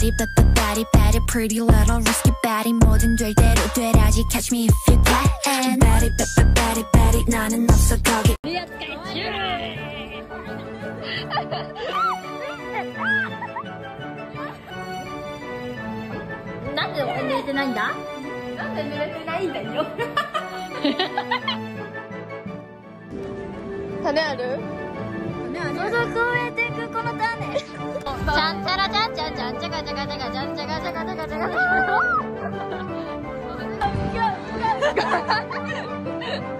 Batty batty batty pretty little risky batty 뭐든 될 대로 되라지 catch me if you can Batty batty batty 나는 없어 거기 なんで俺濡れてないんだ？なんで濡れてないんだよ。種ある？想像超えていくこの種。ちゃんちゃらちゃんちゃんちゃんちゃかちゃかちゃかちゃんちゃかちゃかちゃかちゃかちゃか。